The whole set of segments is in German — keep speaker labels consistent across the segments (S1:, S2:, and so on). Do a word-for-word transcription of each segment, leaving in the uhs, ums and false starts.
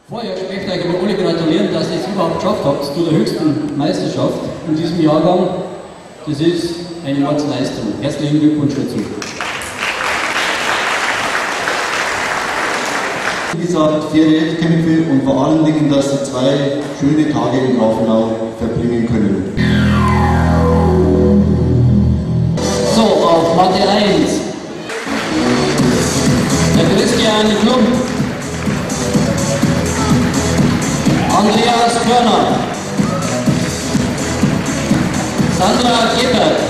S1: Vorher möchte ich euch aber alle gratulieren, dass ihr es überhaupt geschafft habt zu der höchsten Meisterschaft in diesem Jahrgang. Das ist eine Mordsleistung. Herzlichen Glückwunsch dazu.
S2: Wie gesagt, faire Wettkämpfe und vor allen Dingen, dass sie zwei schöne Tage in Grafenau verbringen können.
S1: So, auf Matte eins. Der Christian Klump. Andreas Körner. Sandra Gebert.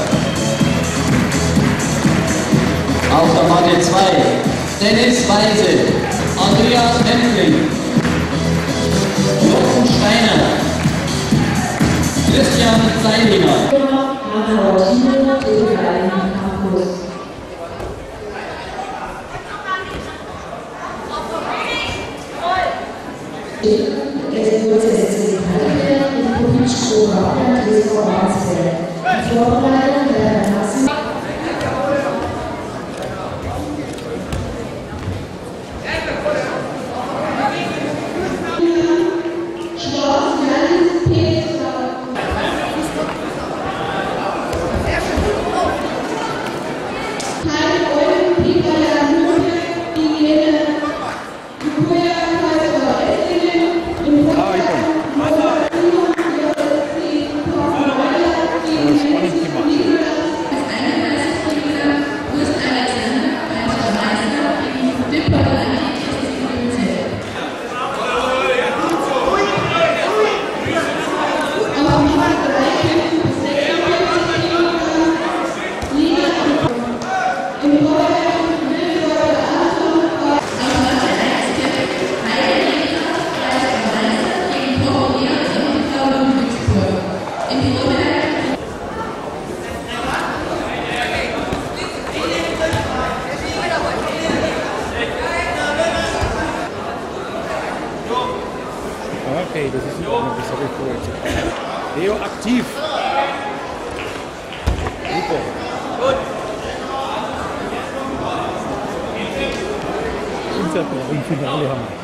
S1: Auf der Matte zwei. Dennis Weise. Andreas Hempling. Jochen Steiner. Christian Zeilinger.
S3: Okay, das ist in Ordnung, das habe ich vorher. Leo aktiv. Super. Gut. Im Finale haben wir.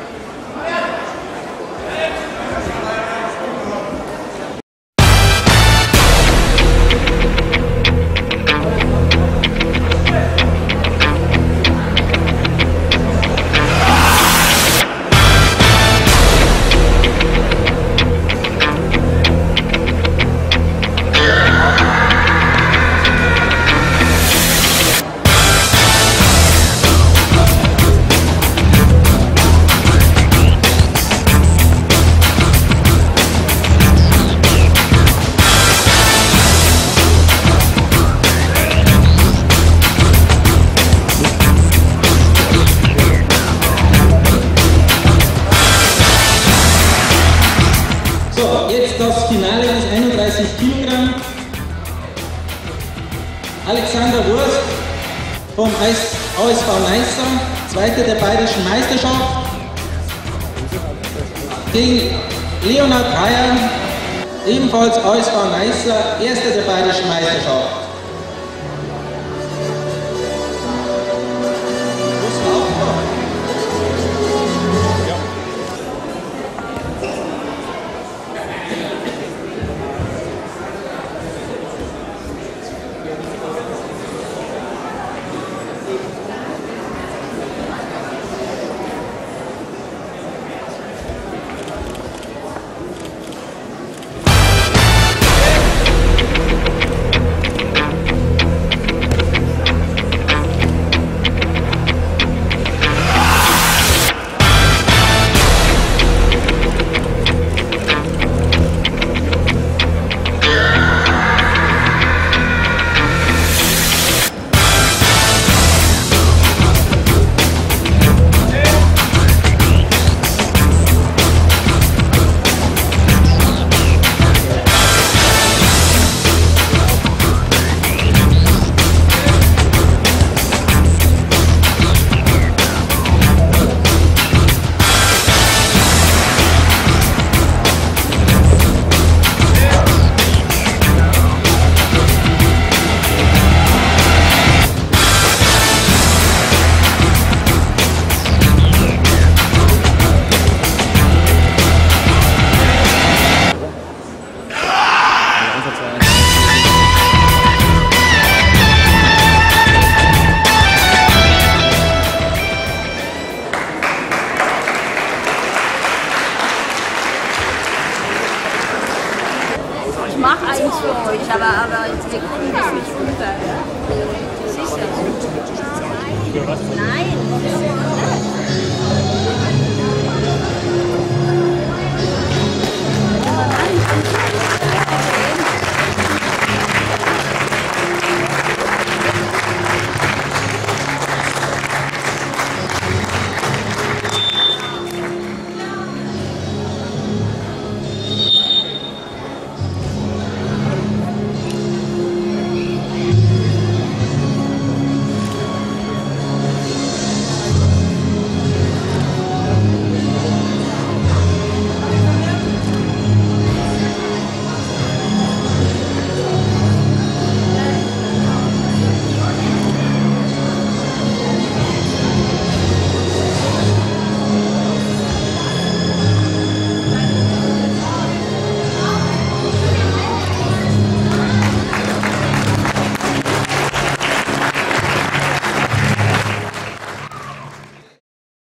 S1: Das Finale ist einunddreißig Kilogramm. Alexander Wurst vom A S V Neisser, Zweiter der Bayerischen Meisterschaft, gegen Leonhard Breyer, ebenfalls A S V Neisser, Erster der Bayerischen Meisterschaft.
S4: nicht, aber, aber wir gucken das nicht unter. Ja? Das ist ja so. Nein, das ist ja